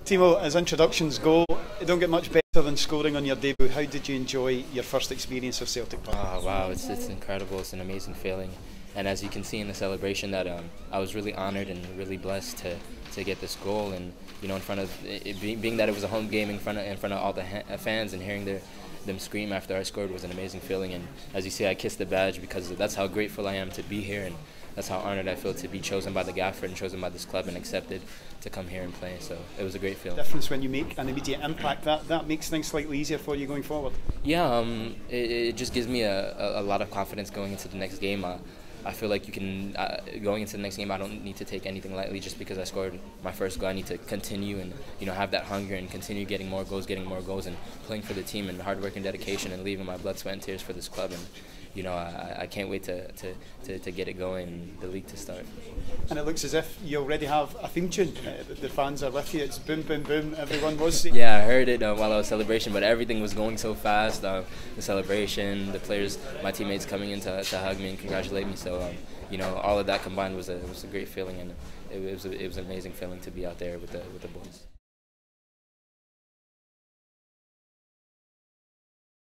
Timo, as introductions go, it don't get much better than scoring on your debut. How did you enjoy your first experience of Celtic Park? Oh, wow, it's incredible. It's an amazing feeling. And as you can see in the celebration, that I was really honored and really blessed to get this goal. And in front of it, being that it was a home game in front of all the fans, and hearing them scream after I scored was an amazing feeling. And as you see, I kissed the badge because that's how grateful I am to be here, and that's how honored I feel to be chosen by the gaffer and chosen by this club and accepted to come here and play. So it was a great feeling. Difference when you make an immediate impact, that makes things slightly easier for you going forward. Yeah, it just gives me a lot of confidence going into the next game. I feel like going into the next game, I don't need to take anything lightly just because I scored my first goal. I need to continue and have that hunger and continue getting more goals, and playing for the team, and hard work and dedication, and leaving my blood, sweat, and tears for this club. And I can't wait to get it going, the league to start. And it looks as if you already have a theme tune. The fans are with you. It's boom, boom, boom. Everyone was. Yeah, I heard it while I was celebrating, but everything was going so fast. The celebration, the players, my teammates coming in to hug me and congratulate me. So all of that combined was a great feeling, and it was an amazing feeling to be out there with the boys.